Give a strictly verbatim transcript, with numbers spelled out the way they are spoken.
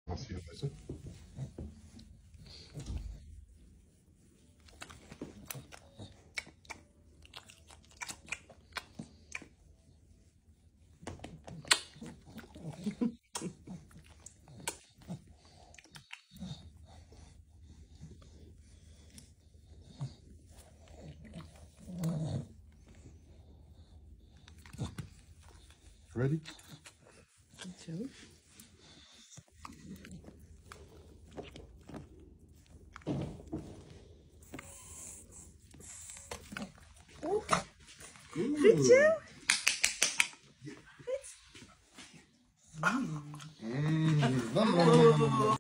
I'll see you later. Ready? Two. Good job. Mm. Mm.